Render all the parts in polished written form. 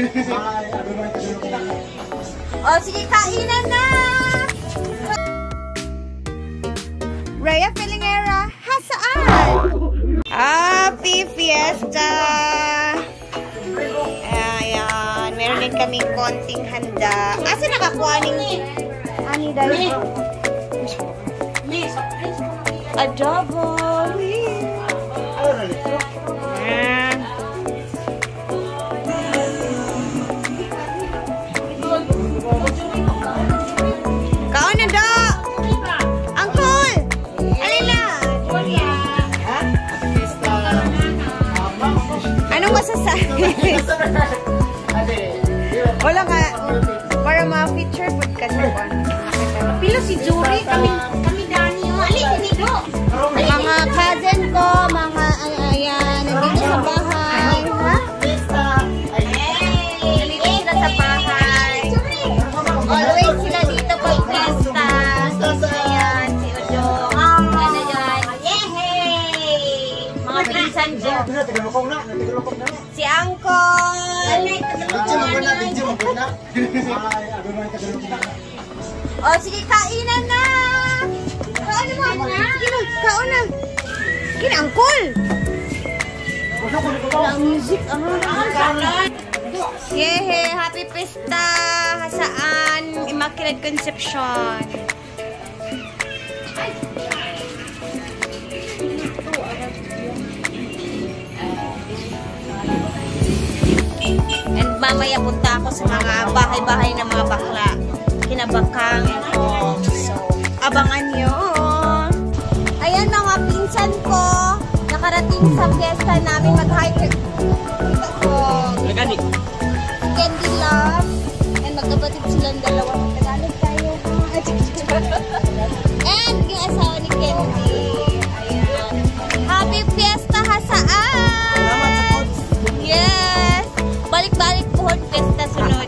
O, sige, kainan na! Rhea Filingera, hasaan? Happy Fiesta! Ayan, meron din kaming konting handa. Asa nakakuha ni Ani dahil? Adobo! Ayan. Kaon na do! Uncle! Alina! Anong masasabi? Wala nga. Para ma-feature po kasi po. Pilo si Jury, kami Dani. Alin, dito. Mga cousin ko, mga ayan, nandito sa bahay. Ha? Nandito sila sa bahay. Always sila dito pag fiesta. Ayan, si Ojong. Ano yan? Yehey! Mga pinsan dyan. Si Uncle. O, sige, kainan na! Kaon mo! Sige na, kaon na! Sige na, Uncle! Wala music, Yehe! Happy Pista! Hasaan? Immaculate Conception! And mamaya punta ako sa mga bahay-bahay ng mga bakla. Kinabakang ako. So, abangan nyo. Ayan mga pinsan ko. Nakarating sa fiesta namin mag-hike. Candy Love. And magkapatid silang dalawa. Tagalog tayo. And yung asawa ni Candy. Ayan. Happy Fiesta hasaan! Yes! Balik-balik po fiesta sunod.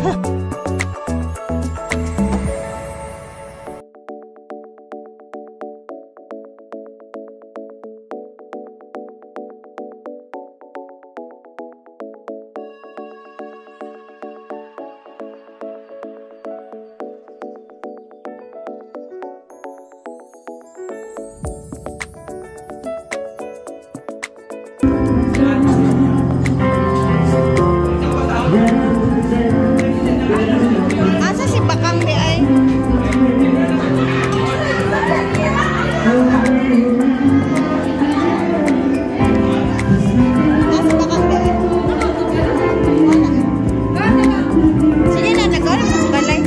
Asa si Bakang di ay? Asa Bakang di ay? Sige na, nag-orap sa balay.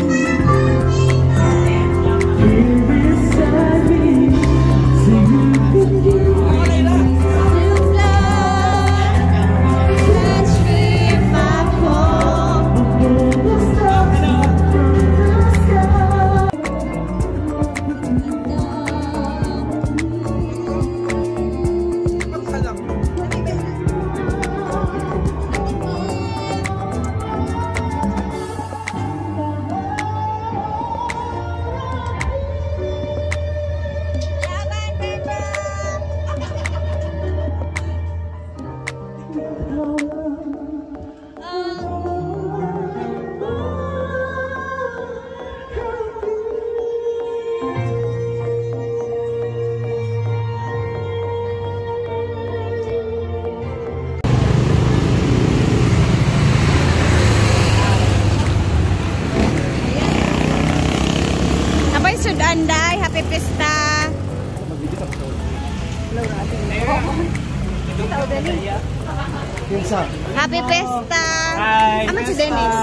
Anday, happy Pista. Happy Pista. Hi. Aman si Dennis.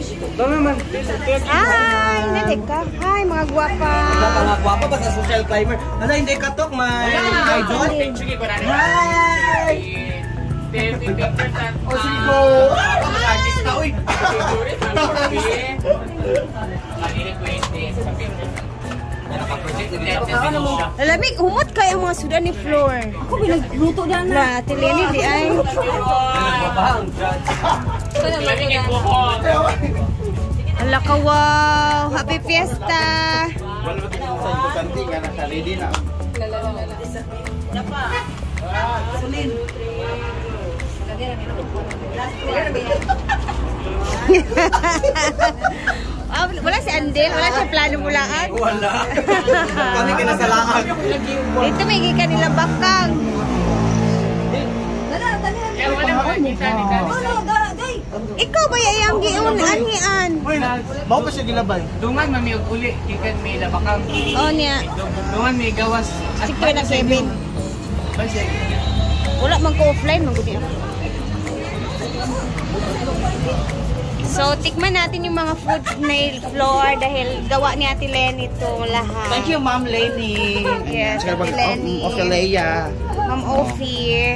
Hi, nadik ka. Hi, mga guwapa. Mga guwapa ba sa social climber? Ano, hindi katok, may idol. Hi! 50%. O, sige ko. Artist ka, uy. Lalamig, humot kayo mga sudan ni Floor. Ako binagluto na na. Tilini di ay. Ala ka, wow. Happy Fiesta. Sunin. Wala si Andel, wala siya plano mulaan. Wala. Kami kinasalangan. Dito may gikan nilang bakang. Ikaw ba yung giun-anian? Mao pa siya gilabay. Dungan mami og uli kikan may labakang. Oh niya. Dungan may gawas. Sikre na Kevin. Basta Wala man ko offline man gudi. So, tikman natin yung mga foods nail floor dahil gawa ni Ate Lenny ito lahat. Thank you, Ma'am Lenny. Yes, Ate Lenny. Ophelia. Ma'am Ophie.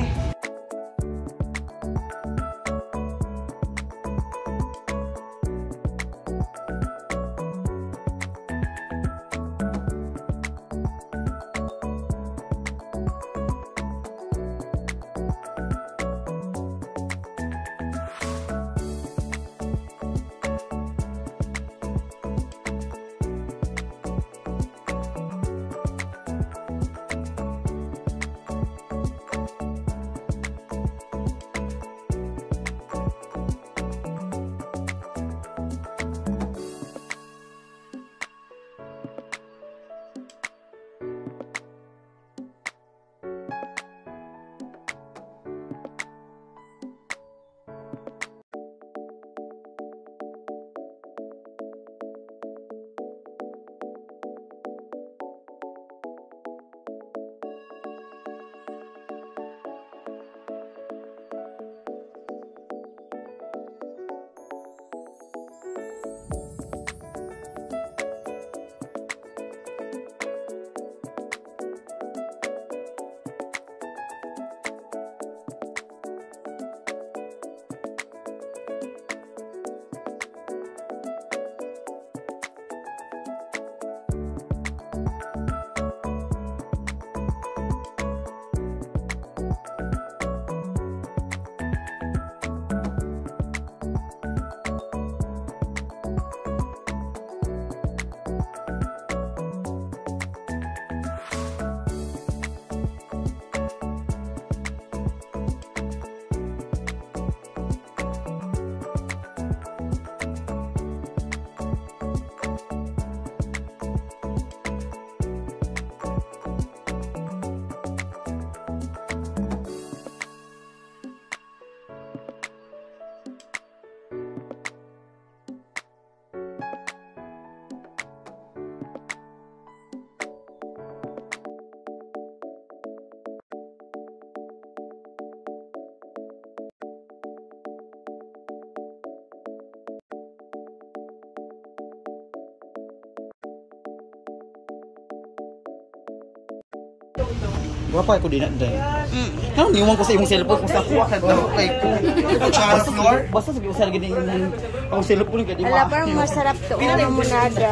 Wapa ko din na dai. Ano niwan ko sa imong cellphone kung sa kuha ka daw kay ko char floor. Basta sige usar gid imong ang cellphone kay di Ala, parang masarap to. Munada.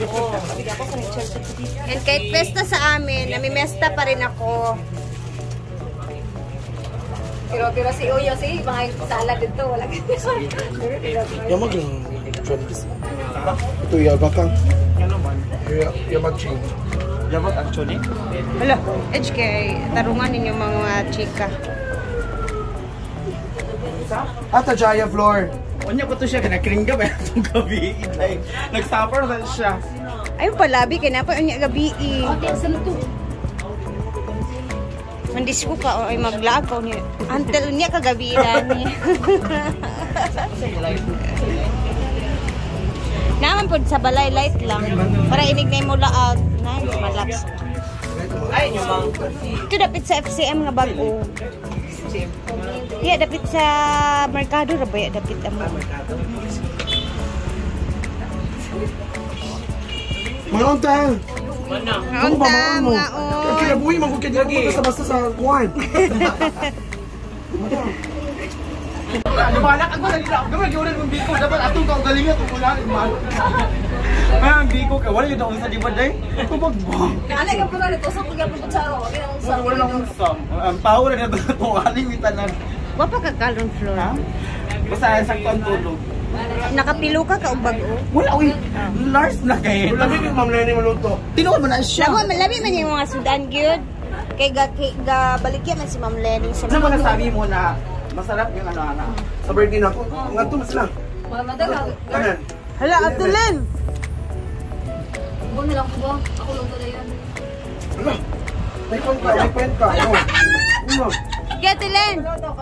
And kahit pesta sa amin, namimesta pa rin ako. Pero si Uyo, si mga salad dito, wala Yung maging ito yung bakang. Yung mag-ching. Jabot actually. Hala, HK, tarungan ninyo mga chika. Ata Jaya floor. Unya ko to siya kanakringga ba itong gabi. Nag-suffer na siya. Ayun palabi, kaya na pa unya gabi. Mandis ko ka, ay maglaag ka niya. Until niya kagabi ni. Naman po sa balay light lang. Para inig na mo laag. Nice, malaps. Ay, yung mga... Ito dapit sa FCM nga bago. Yeah, dapit sa Mercado ra ba ya dapit ang Maon ta. Maon ta, maon. Kaya buhi man ko kay lagi basta sa kuan. Balak ako sa nila. Gamay gyud ang biko dapat atong kaugalingon tong ulan man. Ay, ang biko ka wala gyud ang sa di ba day? Kubog. Kaya ka pala nito sa pagapon sa ro. Wala nang usam. Ang power na to alimitan. Wapa ka kalon floor. Basta sa tulog. Nakapilo ka ka ubag o. Wala uy. Lars na kay. Wala mi Ma'am Lenny maluto. Tinuod mo na siya. Labi malabi man yung mga sudan gyud. Kay ga balikya man si Ma'am Lenny sa Ano mo nasabi mo na masarap yung ano. Sa birthday na ako. Ngadto mas lang. Kanan. Hala, Abdulin! Huwag na lang ko ba? Ako lang talaga yan. Wala. May kwenta, may kwenta. Ano? Get Abdulin!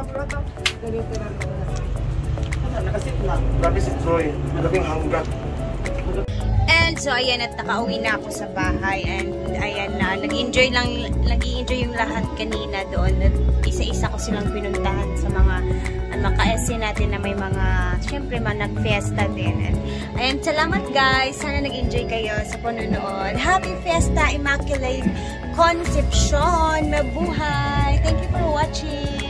Nakasit na. Grabe si Troy. Malabing hanggat. And so, ayan, at nakauwi na ako sa bahay. And ayan na, nag-enjoy yung lahat kanina doon. At isa-isa ko silang pinuntahan sa mga ka-SC natin na may mga, syempre, nag-fiesta din. And ayan, salamat guys. Sana nag-enjoy kayo sa panonood. Happy Fiesta, Immaculate Conception. Mabuhay! Thank you for watching.